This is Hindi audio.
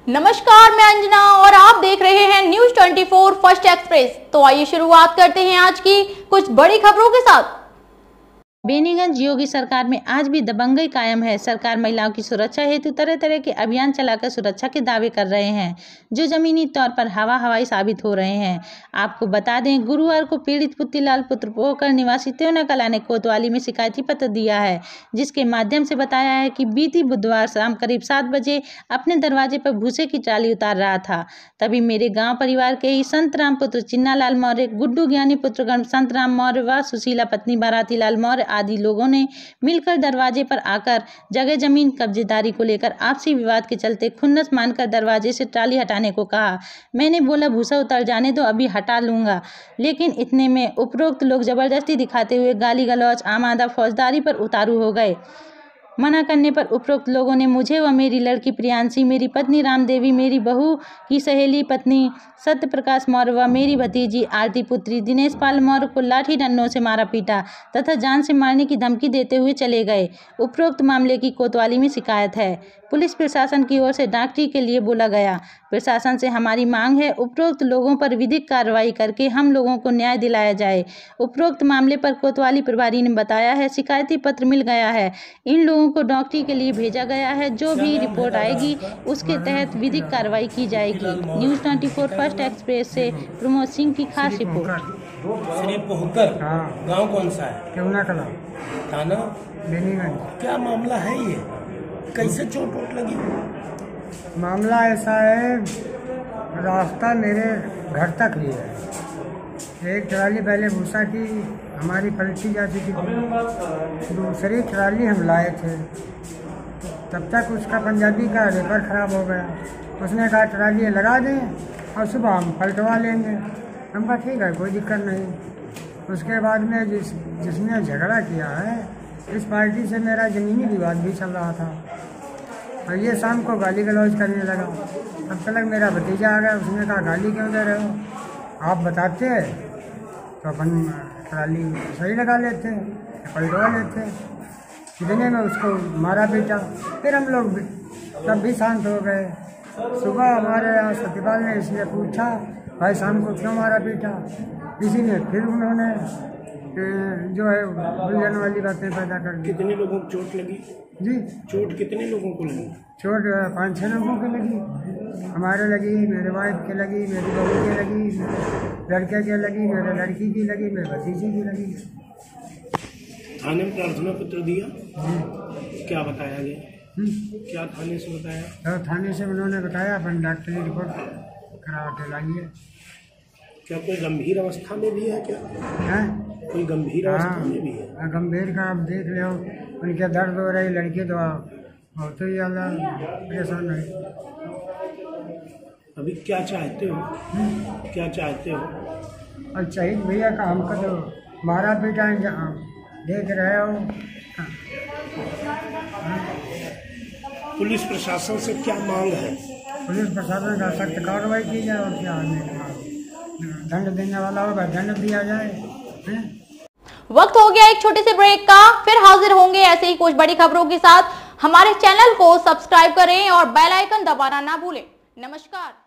नमस्कार, मैं अंजना और आप देख रहे हैं न्यूज 24 फर्स्ट एक्सप्रेस। तो आइए शुरुआत करते हैं आज की कुछ बड़ी खबरों के साथ। बेनीगंज योगी सरकार में आज भी दबंगई कायम है। सरकार महिलाओं की सुरक्षा हेतु तरह तरह के अभियान चलाकर सुरक्षा के दावे कर रहे हैं, जो जमीनी तौर पर हवाई साबित हो रहे हैं। आपको बता दें, गुरुवार को पीड़ित पुत्तीलाल पुत्र पोखर निवासी त्योना कला ने कोतवाली में शिकायती पत्र दिया है, जिसके माध्यम से बताया है कि बीती बुधवार शाम करीब 7 बजे अपने दरवाजे पर भूसे की ट्राली उतार रहा था। तभी मेरे गाँव परिवार के ही संत राम पुत्र चिन्नालाल मौर्य, गुड्डू ज्ञानी पुत्रगण संत राम मौर्य व सुशीला पत्नी बाराती लाल मौर्य आदि लोगों ने मिलकर दरवाजे पर आकर जगह जमीन कब्जेदारी को लेकर आपसी विवाद के चलते खुन्नस मानकर दरवाजे से ट्राली हटाने को कहा। मैंने बोला भूसा उतर जाने दो, अभी हटा लूंगा, लेकिन इतने में उपरोक्त लोग जबरदस्ती दिखाते हुए गाली गलौज आमादा फौजदारी पर उतारू हो गए। मना करने पर उपरोक्त लोगों ने मुझे व मेरी लड़की प्रियांशी, मेरी पत्नी रामदेवी, मेरी बहू की सहेली पत्नी सत्य प्रकाश मौर्य व मेरी भतीजी आरती पुत्री दिनेश पाल मौर्य को लाठी डंडों से मारा पीटा तथा जान से मारने की धमकी देते हुए चले गए। उपरोक्त मामले की कोतवाली में शिकायत है। पुलिस प्रशासन की ओर से डॉक्टरी के लिए बोला गया। प्रशासन से हमारी मांग है, उपरोक्त लोगों पर विधिक कार्रवाई करके हम लोगों को न्याय दिलाया जाए। उपरोक्त मामले पर कोतवाली प्रभारी ने बताया है, शिकायती पत्र मिल गया है, इन लोगों को डॉक्टरी के लिए भेजा गया है। जो भी रिपोर्ट आएगी उसके तहत विधिक कार्रवाई की जाएगी। न्यूज 24 फर्स्ट एक्सप्रेस से प्रमोद सिंह की खास रिपोर्ट। श्री पोखर गांव कौन सा है? त्योना कला, थाना बेनीगंज। क्या मामला है ये? कैसे चोट वोट लगी? मामला ऐसा है, रास्ता मेरे घर तक ही है। एक ट्राली पहले भूसा की हमारी पलटी जाती थी, दूसरी ट्राली हम लाए थे। तब तक उसका पंजाबी का रेपर खराब हो गया। उसने कहा ट्राली लगा दें और सुबह हम पलटवा लेंगे। हम कहा ठीक है, कोई दिक्कत नहीं। उसके बाद में जिसने झगड़ा किया है, इस पार्टी से मेरा ज़मीनी विवाद भी चल रहा था और ये शाम को गाली गलौज करने लगा। अब तक मेरा भतीजा आ गया, उसने कहा गाली क्यों दे रहे हो, आप बताते तो अपन ट्राली सही लगा लेते, पलटवा लेते। इतने में उसको मारा पीटा। फिर हम लोग तब भी शांत हो गए। सुबह हमारे यहाँ सत्यपाल ने इसलिए पूछा, भाई शाम को क्यों मारा पीटा? इसी ने फिर उन्होंने जो है उलझन वाली बातें पैदा कर दी। कितने लोगों को चोट लगी जी? चोट कितने लोगों को लगी? चोट 5-6 लोगों की लगी। हमारे लगी, मेरे वाइफ के लगी, मेरी बहू की लगी, लड़के के लगी, मेरे लड़की की लगी, मेरे भतीजे की लगी। थाने में प्रार्थना पत्र दिया? क्या बताया गया? क्या थाने से बताया? तो थाने से उन्होंने बताया अपन डॉक्टरी रिपोर्ट करा के लाइए। क्या कोई गंभीर अवस्था में भी है? क्या है? कोई गंभीर अवस्था में भी है? गंभीर का आप देख लो, उनके दर्द हो रही, लड़की तो बहुत ही ज़्यादा परेशान है। अभी क्या चाहते हो? क्या चाहते हो? और शहीद भैया का हमको तो मारा पीटा देख रहे हो। पुलिस प्रशासन से क्या मांग है? पुलिस प्रशासन का सख्त कार्रवाई की जाए और क्या दंड देने वाला होगा दंड दिया जाए। वक्त हो गया एक छोटे से ब्रेक का, फिर हाजिर होंगे ऐसे ही कुछ बड़ी खबरों के साथ। हमारे चैनल को सब्सक्राइब करें और बेल आइकन दबाना ना भूलें। नमस्कार।